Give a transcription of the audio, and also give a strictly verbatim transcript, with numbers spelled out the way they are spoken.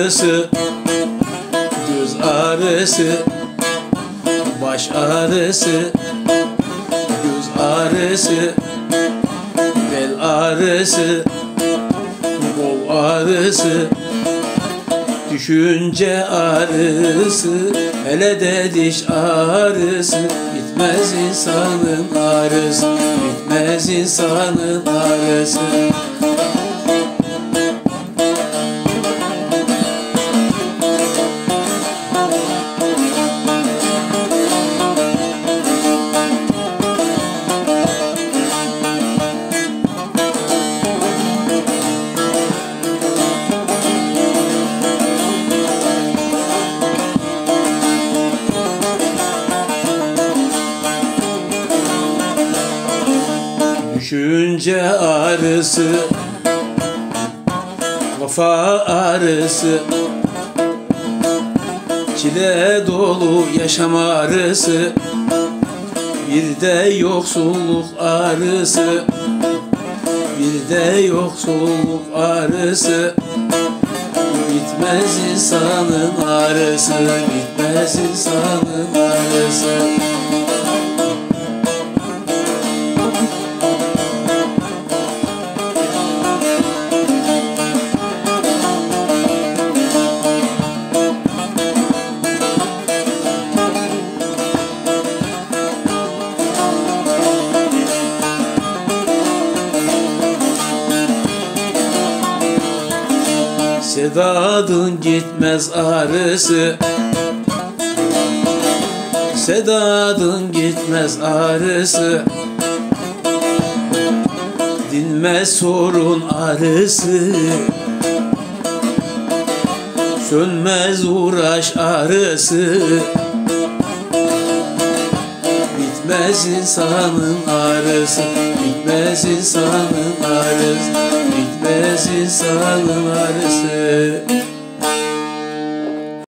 ağrısı, göz ağrısı, baş ağrısı, göz ağrısı, bel ağrısı, kol ağrısı, düşünce ağrısı, hele de diş ağrısı. Bitmez insanın ağrısı, bitmez insanın ağrısı. Düşünce ağrısı, kafa ağrısı, çile dolu yaşam ağrısı, bir de yoksulluk ağrısı, bir de yoksulluk ağrısı. Bitmez insanın ağrısı, bitmez insanın ağrısı. Sedadın gitmez ağrısı, sedadın gitmez ağrısı, dinmez sorun ağrısı, sönmez uğraş ağrısı. Bitmez insanın ağrısı, bitmez insanın ağrısı, bitmez insanın ağrısı.